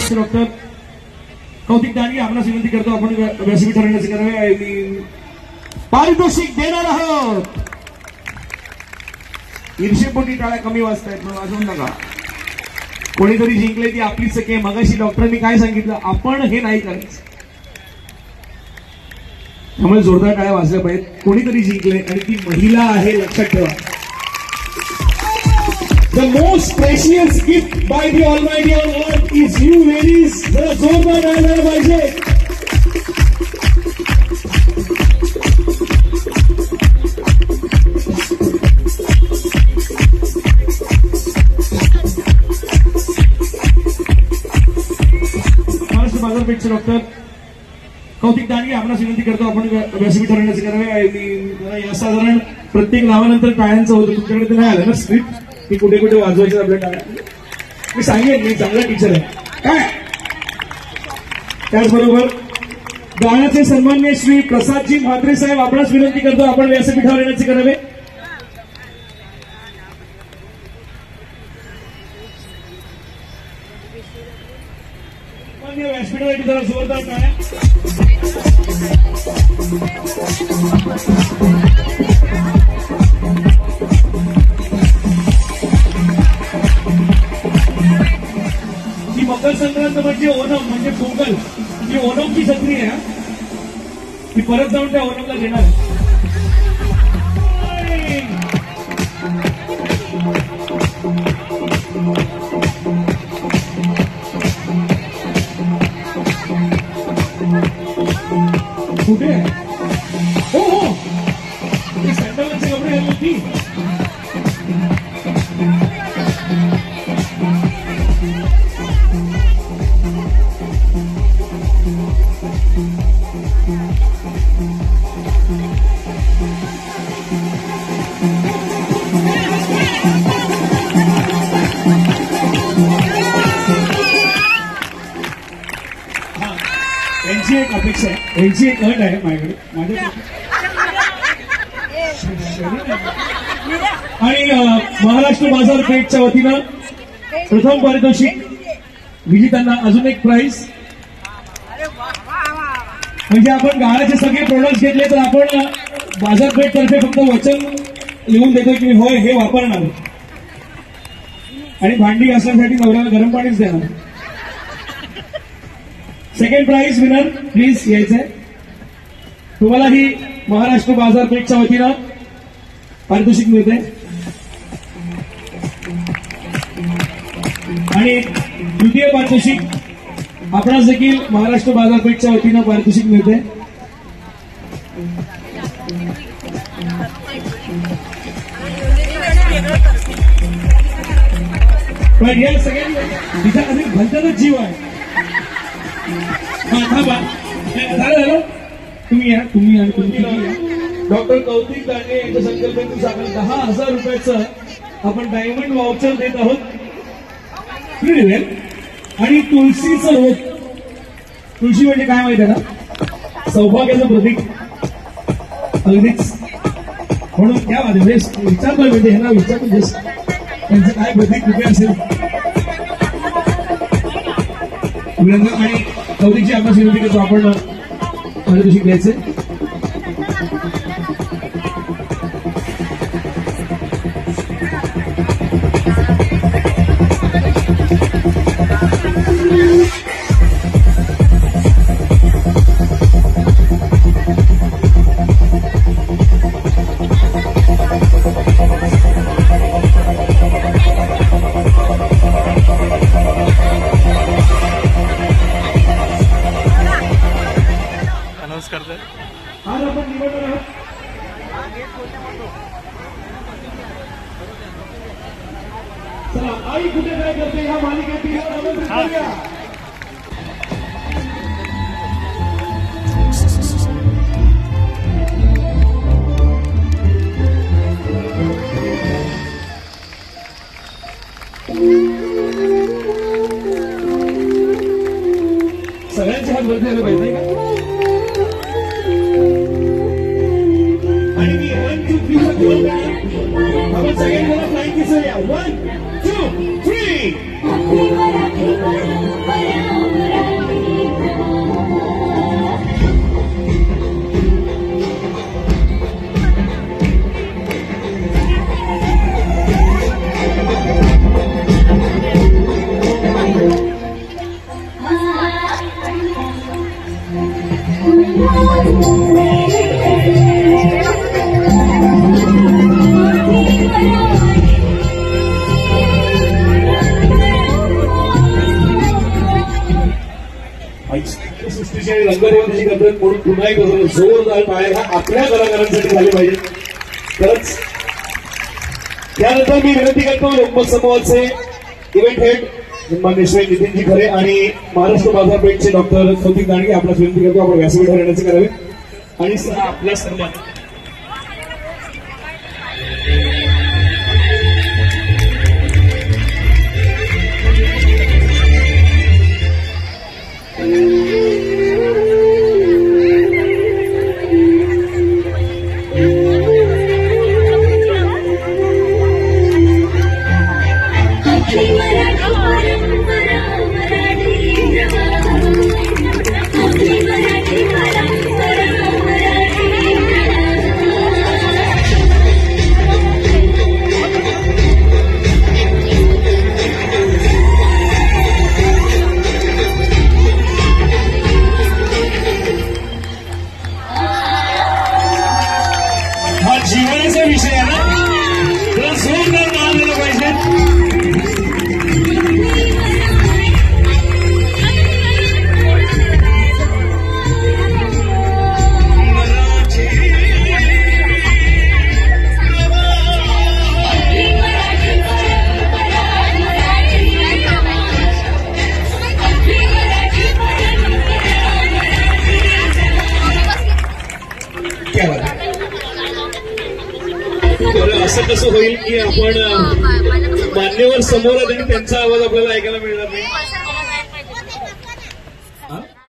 बाजारपेठ डॉक्टर कौतिक दांडगे आपणास विनंती करतो आपण व्यासपीठ ठरवण्याचे करावे पारितोषिक देणार आहोत. ईर्षेपोटी टाळ्या कमी वाजतायत मग वाजवून नका. कोणीतरी जिंकले ती आपलीच सखे. मगाशी डॉक्टरांनी काय सांगितलं आपण हे नाही करायचं. त्यामुळे जोरदार टाळ्या वाजल्या पाहिजेत. कोणीतरी जिंकले आणि ती महिला आहे लक्षात ठेवा. The most precious gift by the Almighty on earth is you ladies. जरा जोरदार टाळ्या झाल्या पाहिजे. महाराष्ट्र बाजारपेठचे डॉक्टर कौतिक दांडगे आपणास विनंती करतो आपण व्यासपीठ ठरवण्याचे करावे. या साधारण प्रत्येक नावानंतर टाळ्यांचं होतं. तुमच्याकडे ते नाही आलं ना स्क्रिप्ट की कुठे कुठे वाजवायचं आपल्या टाळ्या. मी सांगेन मी चांगला टीचर आहे काय. त्याचबरोबर गाण्याचे सन्मान्य श्री प्रसादजी म्हात्रे साहेब आपणास विनंती करतो आपण व्यासपीठावर येण्याचे करावे. व्यासपीठासाठी जरा जोरदार टाळ्या. ही मकर संक्रांत म्हणजे ओणम म्हणजे पोंगल. ही ओणमची छत्री आहे. ती परत जाऊन त्या ओणमला घेणार. कुठे हो हो ते सँडलचे कपडे घालून ती यांची एक अपेक्षा आहे. यांची एक अट आहे माझ्याकडे आणि महाराष्ट्र बाजारपेठच्या वतीनं प्रथम पारितोषिक विजेत्यांना अजून एक प्राइज. म्हणजे आपण गाळाचे सगळे प्रोडक्ट्स घेतले तर आपण बाजारपेठ तर्फे फक्त वचन लिहून देतो की होय हे वापरणार आणि भांडी घासण्यासाठी नवऱ्याला गरम पाणीच देणार. सेकंड प्राइज विनर प्लीज यायचंय. तुम्हाला ही महाराष्ट्र बाजारपेठच्या वतीनं पारितोषिक मिळते आणि द्वितीय पारितोषिक आपणास देखील महाराष्ट्र बाजारपेठच्या वतीनं पारितोषिक मिळते. पण या सगळ्यांनी तिचा कधी भलत्याचाच जीव आहे. थांबा झालं तुम्ही या तुम्ही आणि तुम्ही डॉक्टर कौतिक दांडगे यांच्या संकल्पनेनुसार 10,000 रुपयाचं आपण डायमंड वाउचर देत आहोत. आणि तुळशीचं रोप. तुळशी म्हणजे काय माहिती आहे ना सौभाग्याचं प्रतीक. अगदीच म्हणून त्या मध्ये विचारलं म्हणजे ह्यांना विचारतो त्यांचं काय प्रतीक कुठे असेल. आणि कौतिकची आपल्यास विनंती करतो आपण पारितोषिक द्यायचे. आज आपण निवडणार आहोत चला आई कुठे काय करते ह्या मालिकेतील सगळ्यांचे हात वरती आले पाहिजे का. आणि मी 1 2 3 बोल आपण सगळ्यांना फ्लाइंग किस या 1 2 3 आहेत म्हणून पुन्हा एकदा जोरदार टाळ्या ह्या आपल्या कलाकारांसाठी झाली पाहिजे. खरंच त्यानंतर मी विनंती करतो लोकमत समूहाचे इव्हेंट हेड मान्य श्री नितीनजी खरे आणि महाराष्ट्र बाजारपेठचे डॉक्टर कौतिक दांडगे आपल्यास विनंती करतो आपण व्यासपीठावर येण्याचे करावे आणि आपला सन्मान. हा जीवनाचा विषय आहे ना, तर जोरदार मान दिलं पाहिजे. क्या बात आहे. बरं असं कसं होईल की आपण मान्यवर समोर आहेत आणि त्यांचा आवाज आपल्याला ऐकायला मिळणार नाही.